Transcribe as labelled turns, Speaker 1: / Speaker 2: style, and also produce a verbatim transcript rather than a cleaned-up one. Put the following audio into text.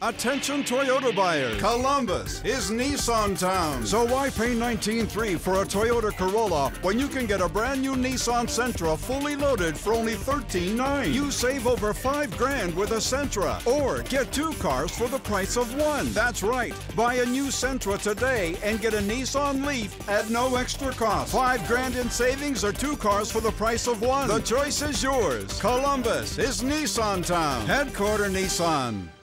Speaker 1: Attention Toyota buyers, Columbus is Nissan Town. So why pay nineteen three for a Toyota Corolla when you can get a brand new Nissan Sentra fully loaded for only thirteen nine? You save over five grand with a Sentra, or get two cars for the price of one. That's right. Buy a new Sentra today and get a Nissan Leaf at no extra cost. Five grand in savings or two cars for the price of one. The choice is yours. Columbus is Nissan Town. Headquarter Nissan.